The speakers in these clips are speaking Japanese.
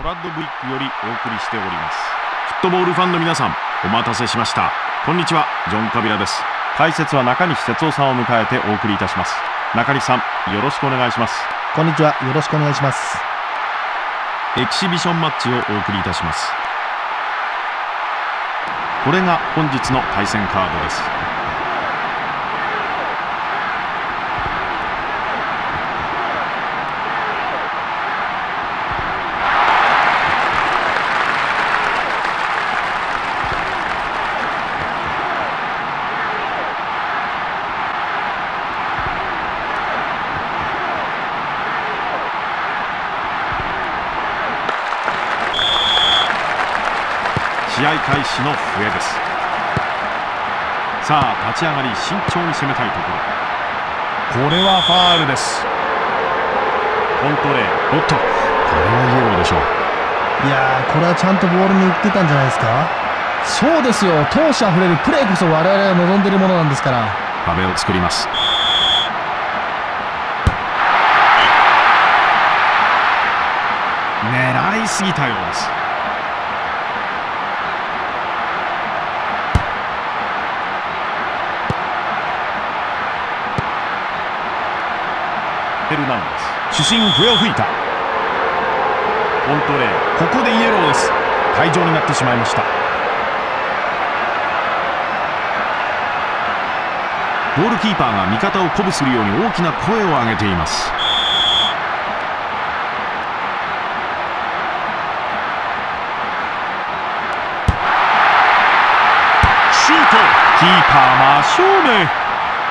パッドブリックよりお送りしております。フットボールファンの皆さん、お待たせしました。こんにちは、ジョン・カビラです。解説は中西哲夫さんを迎えてお送りいたします。中西さん、よろしくお願いします。 こんにちは、よろしくお願いします。 エキシビションマッチをお送りいたします。これが本日の対戦カードです。試合開始の笛です。さあ立ち上がり慎重に攻めたいところ。これはファールです。コントレー、おっと、これはイエローでしょう。 いやー、これはちゃんとボールに打ってたんじゃないですか。そうですよ、闘志あふれるプレーこそ我々が望んでいるものなんですから。 壁を作ります。狙いすぎたようです。フェルナンデス、主審笛を吹いた。コントレー、ここでイエローです。退場になってしまいました。ゴールキーパーが味方を鼓舞するように大きな声を上げています。シュート、キーパー真正面。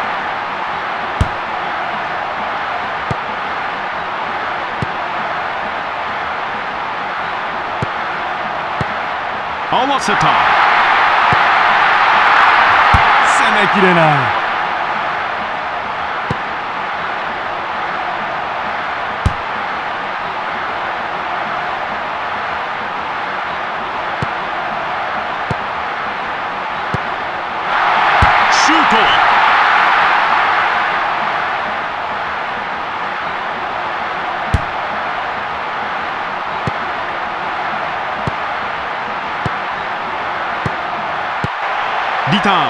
合わせた。攻めきれない。シュート。リターン。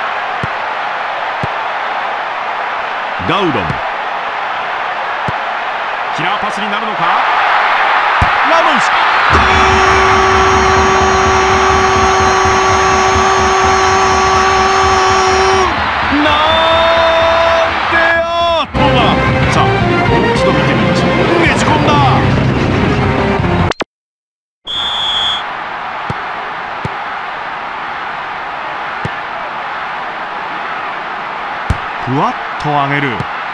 ガウドン。キラーパスになるのか。ラモス。なんてアートだ。さあもう一度見てみましょう。ねじ込んだ。ふわっと上げる。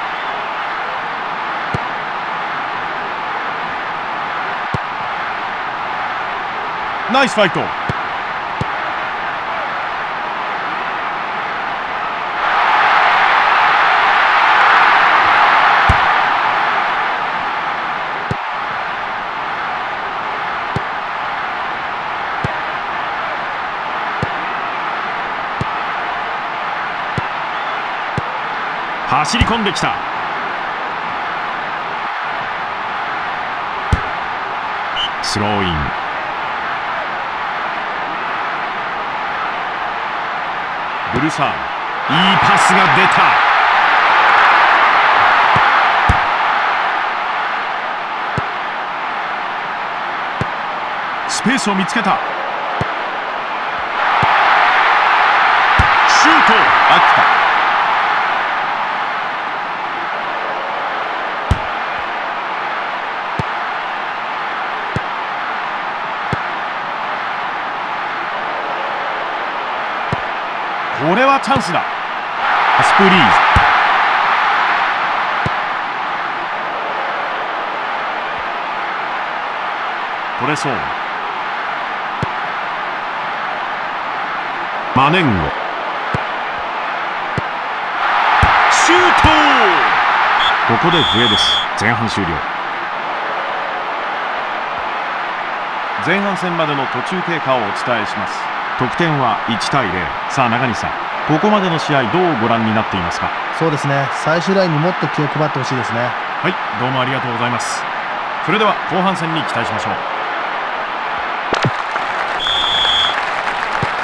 ナイスファイト。走り込んできた。スローイン。ブルサー、いいパスが出た。スペースを見つけた。シュート、秋田。これはチャンスだ。スプリーズ。取れそう。マネンゴ。シュート。ここで笛です。前半終了。前半戦までの途中経過をお伝えします。得点は1対0。さあ中西さん、ここまでの試合どうご覧になっていますか。 そうですね、最終ラインにもっと気を配ってほしいですね。 はい、どうもありがとうございます。それでは後半戦に期待しましょう。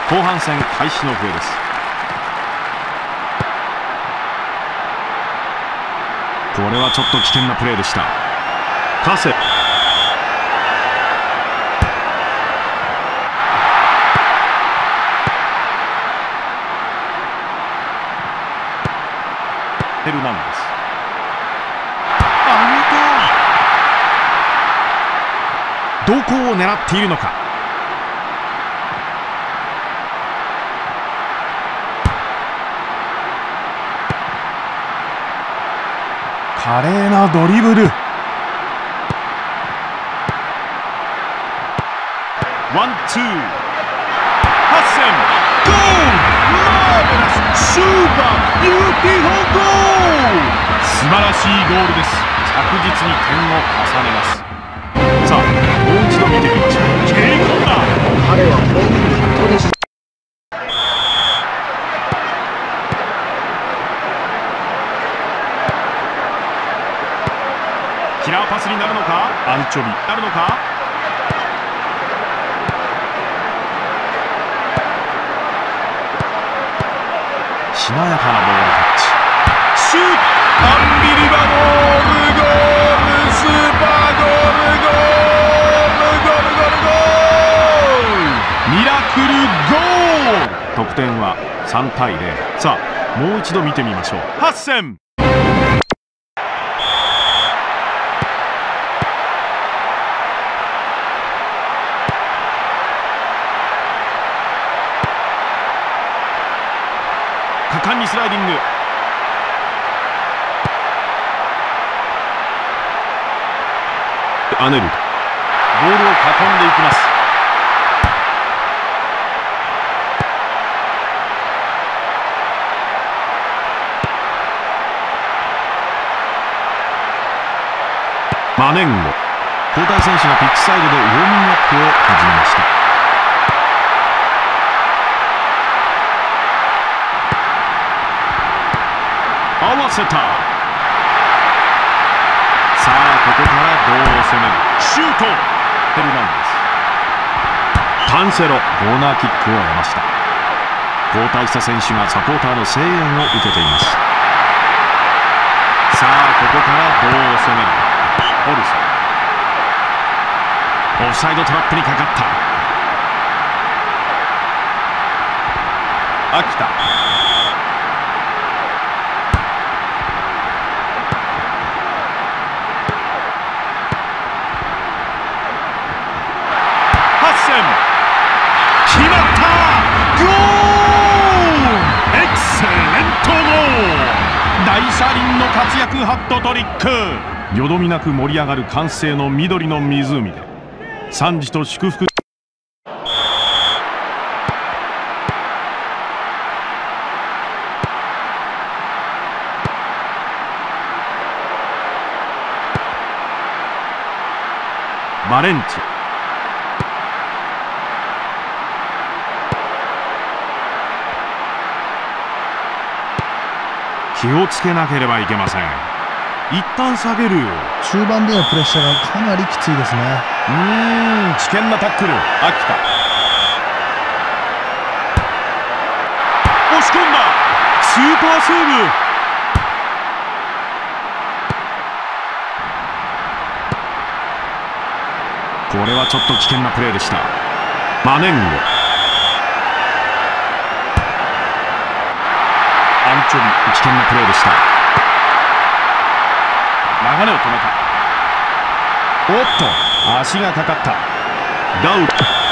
後半戦開始の笛です。これはちょっと危険なプレーでした。カセヘルナンデス、どこを狙っているのか。華麗なドリブル。ワンツー、ハッセン、ゴール、マーベラス、スーパービューティフルゴール。素晴らしいゴールです。着実に点を重ねます。さあ、もう一度見てみましょう。蹴り込んだ。 彼は本当にキラーパスになるのか。アンチョビなるのか。しなやかなボールタッチ。シュート、アンビリバボール、ゴール、スーパーゴール、ゴール、ミラクルゴール。得点は3対0。さあ、もう一度見てみましょう。ハッセン、果敢にスライディング。アネルド、ボールを囲んでいきます。マネンゴ、交代選手がピッチサイドでウォーミングアップを始めました。合わせた。さあ、ここからどう攻める。シュート、ヘルナンデス、カンセロ、コーナーキックを得ました。交代した選手がサポーターの声援を受けています。さあ、ここからどう攻める。オルソン、オフサイドトラップにかかった。秋田、決まった。ゴール、エクセレントゴール。大車輪の活躍ハットトリック。よどみなく盛り上がる歓声の緑の湖で賛辞と祝福。バレンチ、気をつけなければいけません。一旦下げる。 中盤でのプレッシャーがかなりきついですね。 危険なタックル。秋田、押し込んだ。スーパーセーブ。これはちょっと危険なプレーでした。マネンゴ、アンチョビ、危険なプレーでした。流れを止めた。おっと、足がかかった。ダウト、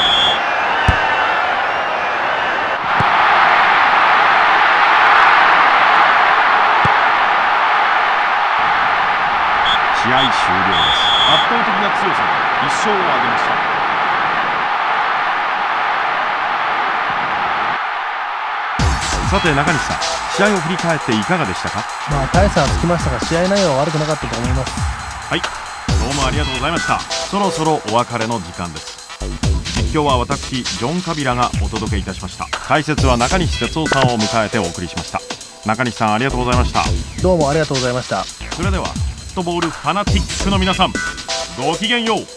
試合終了です。圧倒的な強さで1勝を挙げました。さて中西さん、試合を振り返っていかがでしたか。 大差はつきましたが、試合内容は悪くなかったと思います。 はい、どうもありがとうございました。そろそろお別れの時間です。実況は私ジョン・カビラがお届けいたしました。解説は中西哲夫さんを迎えてお送りしました。中西さん、ありがとうございました。 どうもありがとうございました。 それではフットボールファナティックの皆さん、ごきげんよう。